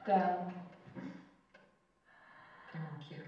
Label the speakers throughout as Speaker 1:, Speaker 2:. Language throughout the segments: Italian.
Speaker 1: Te amo.
Speaker 2: Anch'io.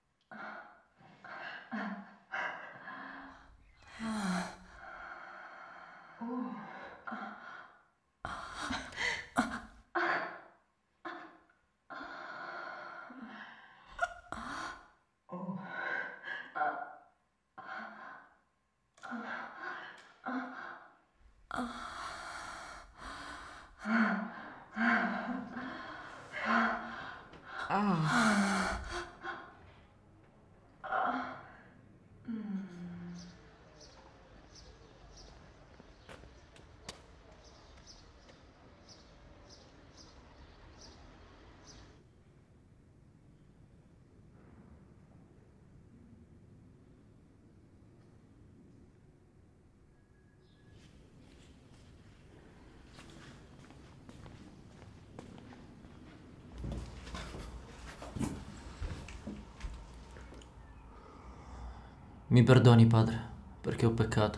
Speaker 3: Mi perdoni, padre, perché ho peccato.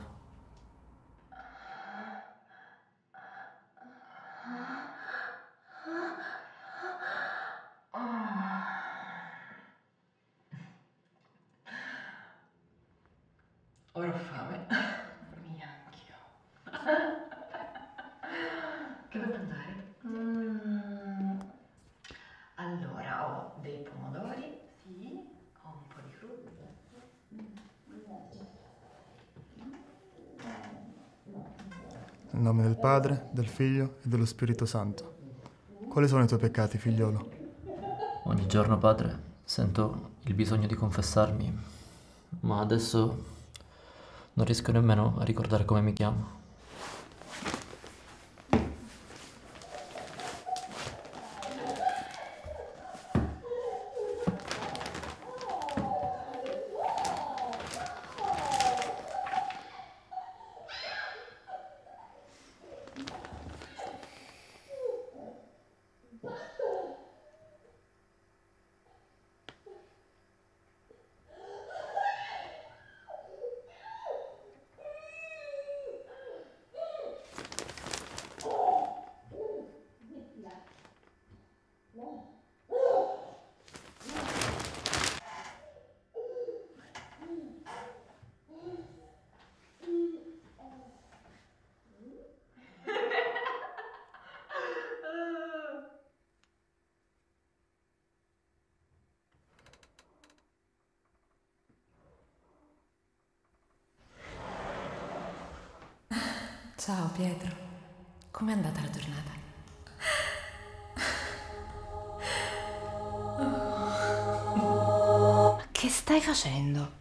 Speaker 2: Ora ho fame.
Speaker 1: Mia, anch'io.
Speaker 2: Che vuoi mangiare? Allora, ho dei pomodori.
Speaker 1: Sì?
Speaker 2: Ho un po' di frutta.
Speaker 4: Nel nome del Padre, del Figlio e dello Spirito Santo. Quali sono i tuoi peccati, figliolo?
Speaker 3: Ogni giorno, padre, sento il bisogno di confessarmi, ma adesso non riesco nemmeno a ricordare come mi chiamo.
Speaker 2: Ciao Pietro, com'è andata la giornata? Che stai facendo?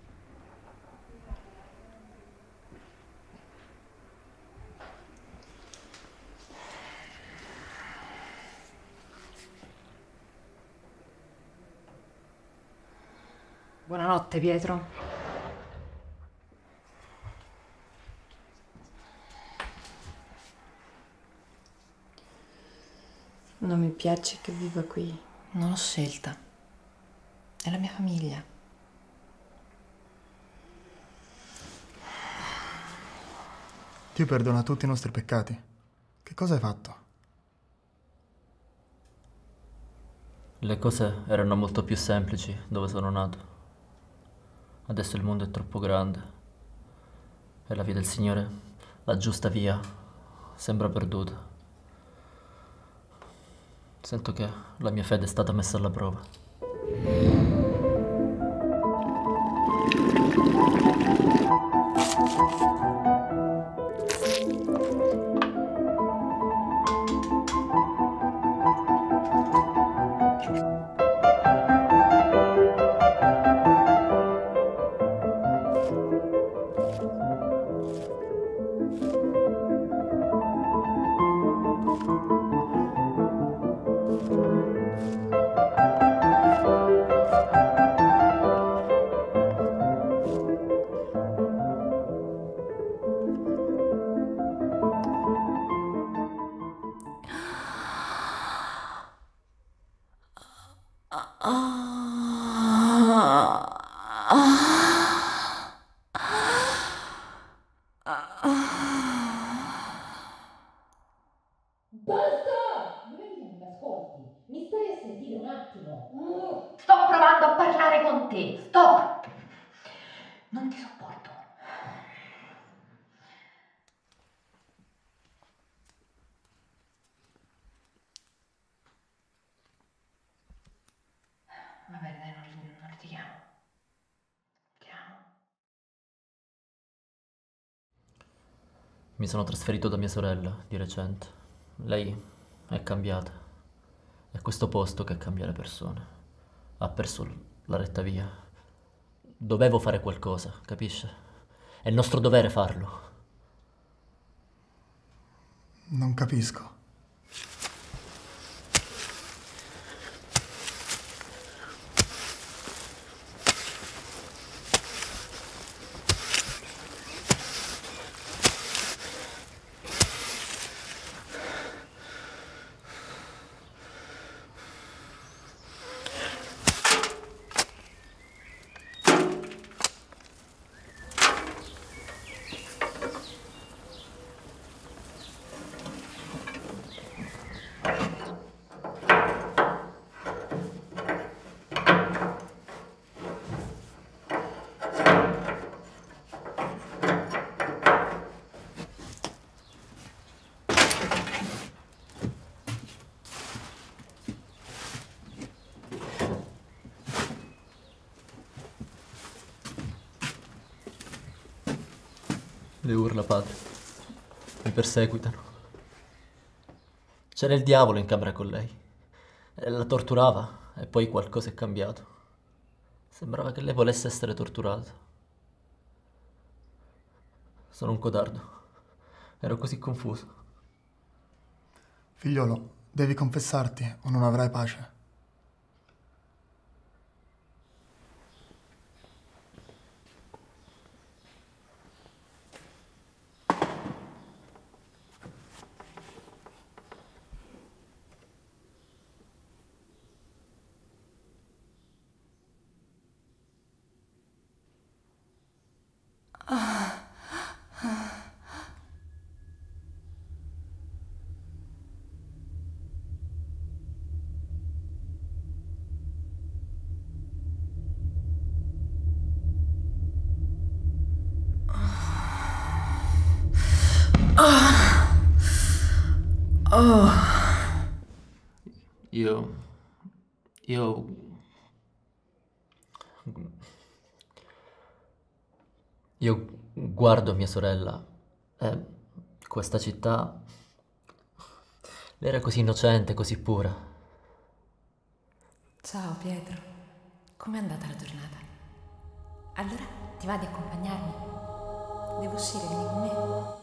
Speaker 2: Buonanotte Pietro.
Speaker 1: Non mi piace che viva qui.
Speaker 2: Non l'ho scelta. È la mia famiglia.
Speaker 4: Dio perdona tutti i nostri peccati. Che cosa hai fatto?
Speaker 3: Le cose erano molto più semplici dove sono nato. Adesso il mondo è troppo grande e la via del Signore, la giusta via, sembra perduta. Sento che la mia fede è stata messa alla prova.
Speaker 5: Basta! Non è che non mi ascolti, mi stai attimo. Sto provando a parlare con te. Stop. Non ti sopporto. Va bene, dai, non litighiamo.
Speaker 3: Mi sono trasferito da mia sorella di recente. Lei è cambiata. È questo posto che cambia le persone. Ha perso la retta via. Dovevo fare qualcosa, capisce? È il nostro dovere farlo.
Speaker 4: Non capisco.
Speaker 3: Le urla, padre. Mi perseguitano. C'era il diavolo in camera con lei. E la torturava e poi qualcosa è cambiato. Sembrava che lei volesse essere torturata. Sono un codardo. Ero così confuso.
Speaker 4: Figliolo, devi confessarti o non avrai pace.
Speaker 3: Io... Io guardo mia sorella e questa città... Lei era così innocente, così pura.
Speaker 2: Ciao Pietro, com'è andata la giornata? Allora ti va di accompagnarmi? Devo uscire, vieni con me?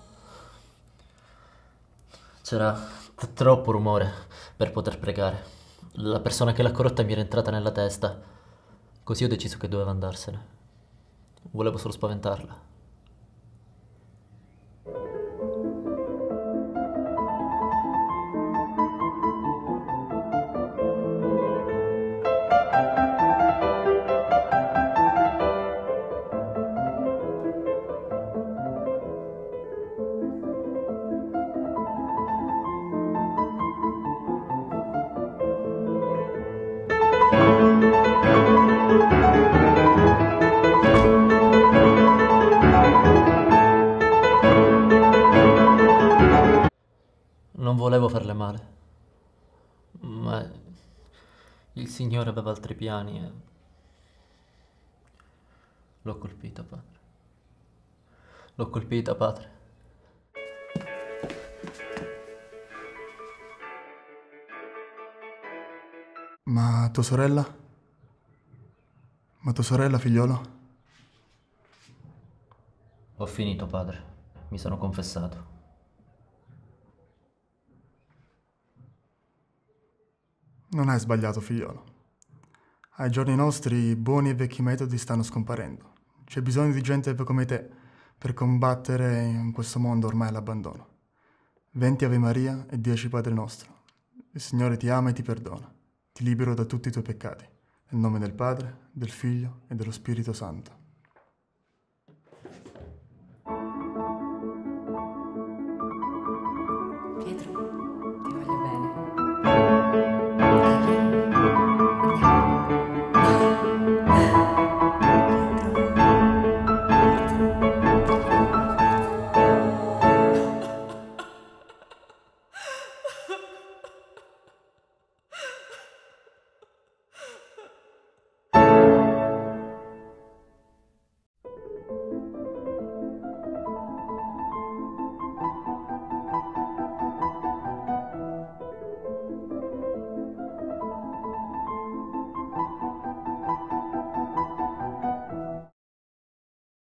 Speaker 3: C'era troppo rumore per poter pregare. La persona che l'ha corrotta mi era entrata nella testa. Così ho deciso che doveva andarsene. Volevo solo spaventarla. Non volevo farle male, ma il Signore aveva altri piani e l'ho colpita, padre. L'ho colpita, padre.
Speaker 4: Ma tua sorella? Ma tua sorella, figliolo?
Speaker 3: Ho finito, padre. Mi sono confessato.
Speaker 4: Non hai sbagliato, figliolo. Ai giorni nostri buoni e vecchi metodi stanno scomparendo. C'è bisogno di gente come te per combattere in questo mondo ormai all'abbandono. 20 Ave Maria e 10 Padre Nostro. Il Signore ti ama e ti perdona. Ti libero da tutti i tuoi peccati. Nel nome del Padre, del Figlio e dello Spirito Santo.